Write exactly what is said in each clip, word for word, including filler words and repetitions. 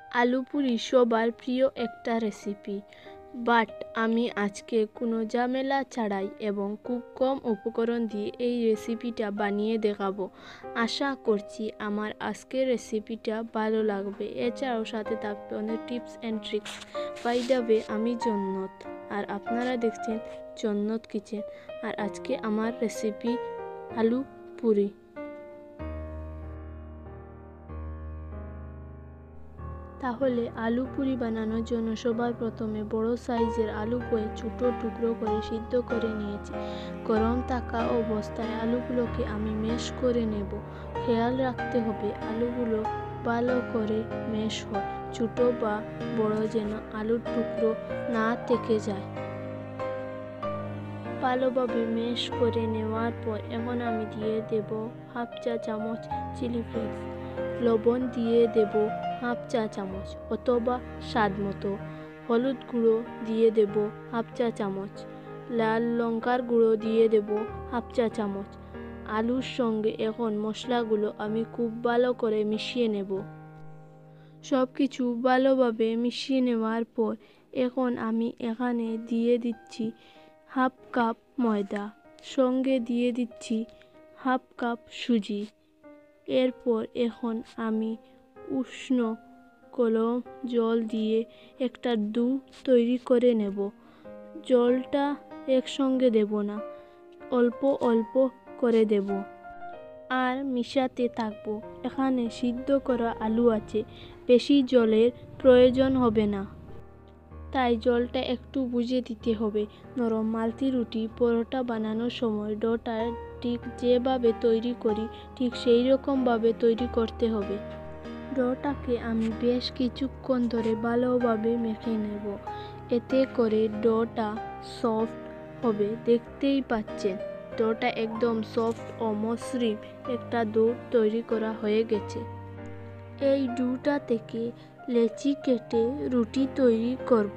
আলু পুরি সবার প্রিয় একটা রেসিপি, বাট আমি আজকে কোনো ঝামেলা ছাড়াই এবং খুব কম উপকরণ দিয়ে এই রেসিপিটা বানিয়ে দেখাবো। আশা করছি আমার আজকের রেসিপিটা ভালো লাগবে। এছাড়াও সাথে থাকবে অনেক tips and tricks. By the way, আমি জন্নত আর আপনারা দেখছেন জন্নত কিচেন। আর আজকে আমার রেসিপি আলু পুরি। তাহলে আলু পুরি বানানোর জন্য সবার প্রথমে বড় সাইজের আলুগুলো ছোটো টুকরো করে সিদ্ধ করে নিয়েছি। গরম থাকা অবস্থায় আলুগুলোকে আমি ম্যাশ করে নেব। খেয়াল রাখতে হবে আলুগুলো ভালো করে ম্যাশ হয়, ছোটো বা বড় যেন আলুর টুকরো না থেকে যায়। ভালোভাবে ম্যাশ করে নেওয়ার পর এখন আমি দিয়ে দেব হাফ চা চামচ চিলি ফ্লেক্স, লবণ দিয়ে দেব হাফ চা চামচ অথবা স্বাদ মতো, হলুদ গুঁড়ো দিয়ে দেব হাফ চা চামচ, লাল লঙ্কার গুঁড়ো দিয়ে দেব হাফ চা চামচ। আলুর সঙ্গে এখন মশলাগুলো আমি খুব ভালো করে মিশিয়ে নেব। সব কিছু ভালোভাবে মিশিয়ে নেওয়ার পর এখন আমি এখানে দিয়ে দিচ্ছি হাফ কাপ ময়দা, সঙ্গে দিয়ে দিচ্ছি হাফ কাপ সুজি। এরপর এখন আমি উষ্ণ গরম জল দিয়ে একটা ডো তৈরি করে নেব। জলটা একসঙ্গে দেব না, অল্প অল্প করে দেব আর মিশাতে থাকবো। এখানে সিদ্ধ করা আলু আছে, বেশি জলের প্রয়োজন হবে না, তাই জলটা একটু বুঝে দিতে হবে। নরম মালতি রুটি পরোটা বানানোর সময় ডোটা ঠিক যেভাবে তৈরি করি ঠিক সেই রকমভাবে তৈরি করতে হবে। ডোটাকে আমি বেশ কিছুক্ষণ ধরে ভালোভাবে মেখে নেব, এতে করে ডোটা সফট হবে। দেখতেই পাচ্ছেন ডোটা একদম সফট ও মসৃণ একটা ডো তৈরি করা হয়ে গেছে। এই ডোটা থেকে লেচি কেটে রুটি তৈরি করব।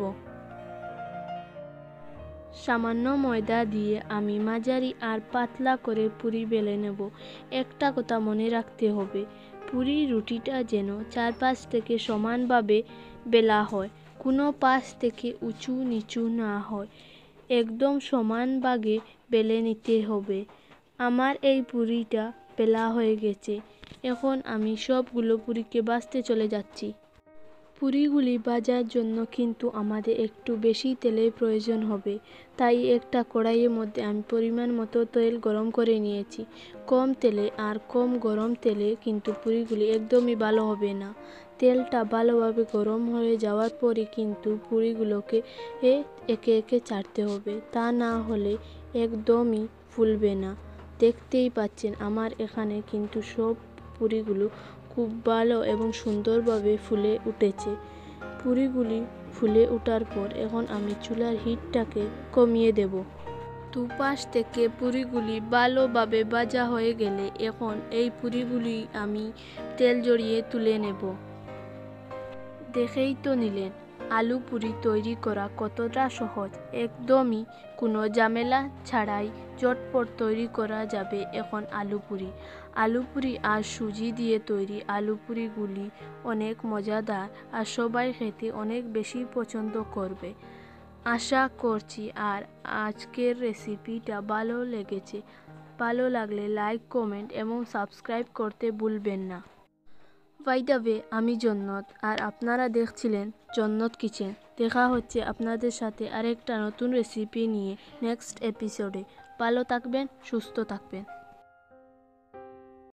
সামান্য ময়দা দিয়ে আমি মাঝারি আর পাতলা করে পুরি বেলে নেব। একটা কথা মনে রাখতে হবে, পুরি রুটিটা যেন চারপাশ থেকে সমানভাবে বেলা হয়, কোনো পাশ থেকে উঁচু নিচু না হয়, একদম সমান ভাগে বেলে নিতে হবে। আমার এই পুরিটা বেলা হয়ে গেছে, এখন আমি সবগুলো পুরিকে ভাজতে চলে যাচ্ছি। পুরিগুলি ভাজার জন্য কিন্তু আমাদের একটু বেশি তেলের প্রয়োজন হবে, তাই একটা কড়াইয়ের মধ্যে আমি পরিমাণ মতো তেল গরম করে নিয়েছি। কম তেলে আর কম গরম তেলে কিন্তু পুরিগুলি একদমই ভালো হবে না। তেলটা ভালোভাবে গরম হয়ে যাওয়ার পরে কিন্তু পুরিগুলোকে একে একে ছাড়তে হবে, তা না হলে একদমই ফুলবে না। দেখতেই পাচ্ছেন আমার এখানে কিন্তু সব পুরিগুলো খুব ভালো এবং সুন্দরভাবে ফুলে উঠেছে। পুরিগুলি ফুলে ওঠার পর এখন আমি চুলার হিটটাকে কমিয়ে দেব। দুপাশ থেকে পুরিগুলি ভালোভাবে ভাজা হয়ে গেলে এখন এই পুরিগুলি আমি তেল জড়িয়ে তুলে নেব। দেখেই তো নিলেন আলু পুরি তৈরি করা কতটা সহজ, একদমই কোনো ঝামেলা ছাড়াই ঝটপট তৈরি করা যাবে এখন আলু পুরি। আলু পুরি আর সুজি দিয়ে তৈরি আলু পুরিগুলি অনেক মজাদার আর সবাই খেতে অনেক বেশি পছন্দ করবে আশা করছি। আর আজকের রেসিপিটা ভালো লেগেছে, ভালো লাগলে লাইক, কমেন্ট এবং সাবস্ক্রাইব করতে ভুলবেন না। বাই দ্য ওয়ে, আমি জন্নত আর আপনারা দেখছিলেন জন্নত কিচেন। দেখা হচ্ছে আপনাদের সাথে আরেকটা নতুন রেসিপি নিয়ে নেক্সট এপিসোডে। ভালো থাকবেন, সুস্থ থাকবেন।